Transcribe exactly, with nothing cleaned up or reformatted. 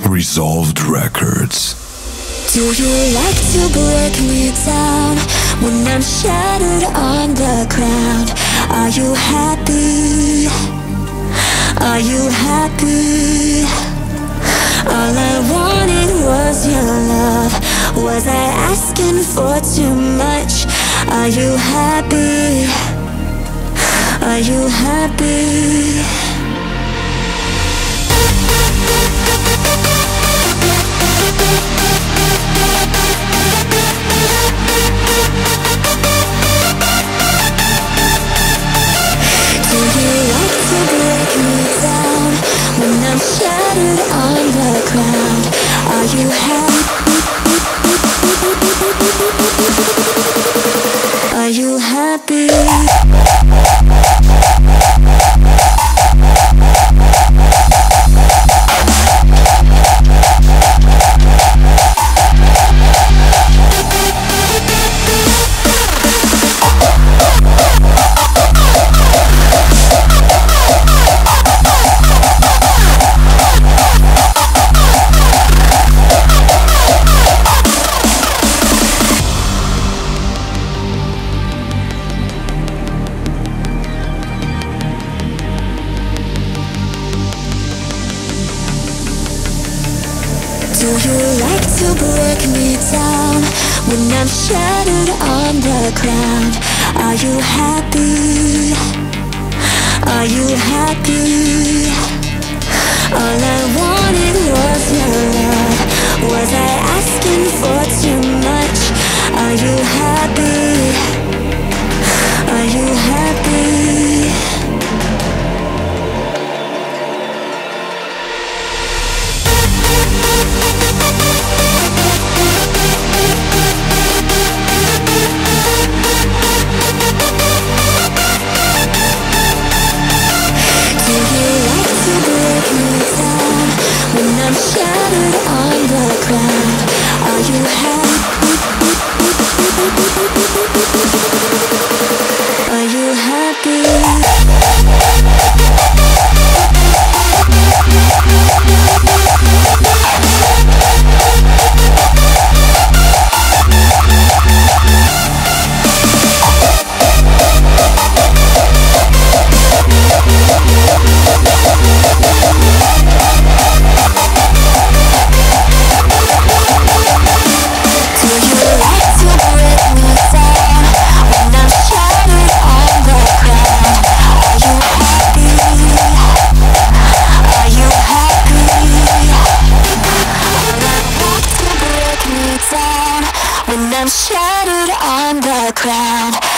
Unresolved Records. Do you like to break me down when I'm shattered on the ground? Are you happy? Are you happy? All I wanted was your love. Was I asking for too much? Are you happy? Are you happy? Do you like to break me down when I'm shattered on the ground? Are you happy? Are you happy? Do you like to break me down when I'm shattered on the ground? Are you happy? Are you happy? All I wanted was your love. Was I asking for too much? Are you happy? Are you happy? When I'm shattered on the ground, are you happy? Are you happy? When I'm shattered on the ground,